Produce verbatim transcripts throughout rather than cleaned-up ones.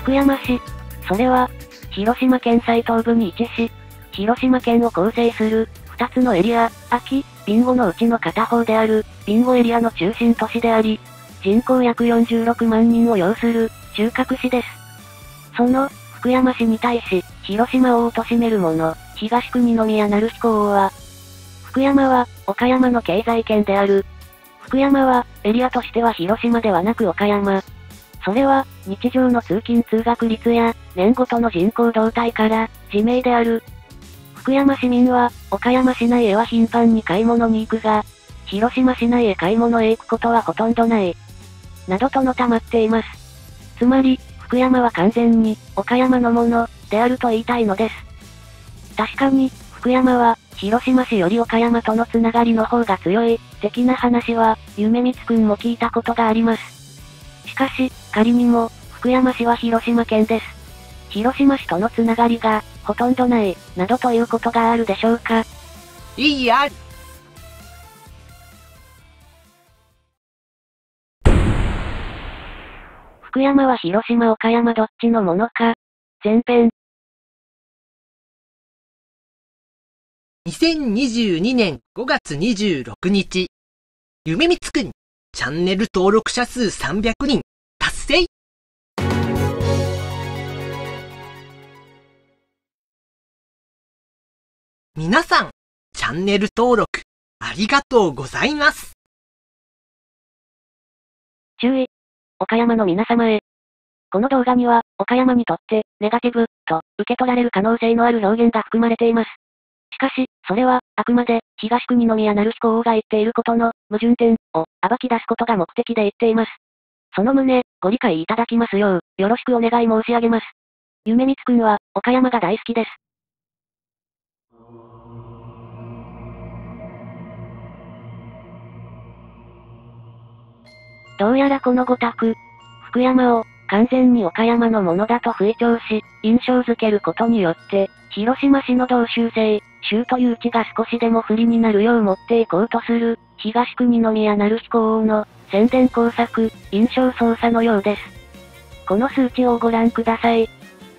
福山市。それは、広島県最東部に位置し、広島県を構成する、二つのエリア、安芸、備後のうちの片方である、備後エリアの中心都市であり、人口約よんじゅうろくまんにんを擁する、中核市です。その、福山市に対し、広島を貶める者、東国宮鳴彦王は、福山は、岡山の経済圏である。福山は、エリアとしては広島ではなく岡山。それは、日常の通勤通学率や、年ごとの人口動態から、自明である。福山市民は、岡山市内へは頻繁に買い物に行くが、広島市内へ買い物へ行くことはほとんどない。などとのたまっています。つまり、福山は完全に、岡山のもの、であると言いたいのです。確かに、福山は、広島市より岡山とのつながりの方が強い、的な話は、夢光くんも聞いたことがあります。しかし、仮にも、福山市は広島県です。広島市とのつながりが、ほとんどない、などということがあるでしょうか。 いいや。 福山は広島岡山どっちのものか。前編。 にせんにじゅうにねんごがつにじゅうろくにち。夢光くん、チャンネル登録者数さんびゃくにん、達成。皆さん、チャンネル登録、ありがとうございます。 注意。岡山の皆様へ。この動画には、岡山にとって、ネガティブ、と、受け取られる可能性のある表現が含まれています。しかし、それは、あくまで、東国宮鳴彦王が言っていることの、矛盾点、を、暴き出すことが目的で言っています。その旨、ご理解いただきますよう、よろしくお願い申し上げます。夢光くんは、岡山が大好きです。どうやらこのご託、福山を、完全に岡山のものだと吹聴し、印象づけることによって、広島市の同州制、州という地が少しでも不利になるよう持っていこうとする、東国宮鳴彦王の、宣伝工作、印象操作のようです。この数値をご覧ください。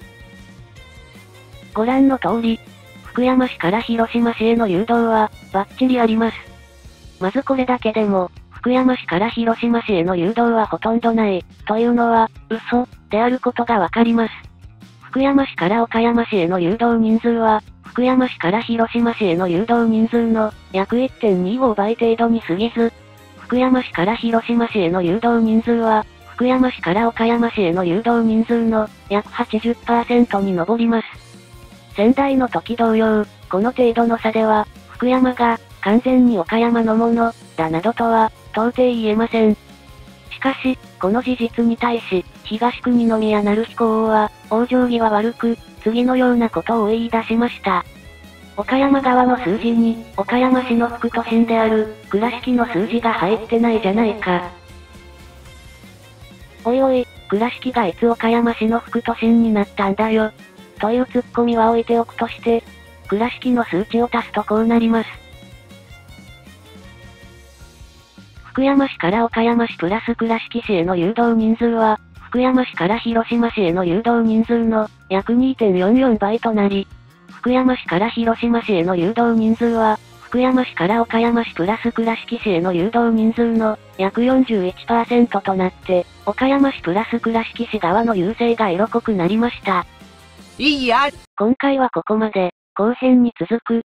ご覧の通り、福山市から広島市への誘導は、バッチリあります。まずこれだけでも、福山市から広島市への誘導はほとんどない、というのは、嘘、であることがわかります。福山市から岡山市への誘導人数は、福山市から広島市への誘導人数の、約 いってんにご 倍程度に過ぎず、福山市から広島市への誘導人数は、福山市から岡山市への誘導人数の、約 はちじゅっパーセント に上ります。仙台の時同様、この程度の差では、福山が、完全に岡山のもの、だなどとは、到底言えません。しかし、この事実に対し、東国宮鳴彦王は、往生際悪く、次のようなことを言い出しました。岡山側の数字に、岡山市の副都心である、倉敷の数字が入ってないじゃないか。おいおい、倉敷がいつ岡山市の副都心になったんだよ。というツッコミは置いておくとして、倉敷の数値を足すとこうなります。福山市から岡山市プラス倉敷市への誘導人数は、福山市から広島市への誘導人数の約 にてんよんよん 倍となり、福山市から広島市への誘導人数は、福山市から岡山市プラス倉敷市への誘導人数の約 よんじゅういちパーセント となって、岡山市プラス倉敷市側の優勢が色濃くなりました。 いいや。 今回はここまで、後編に続く、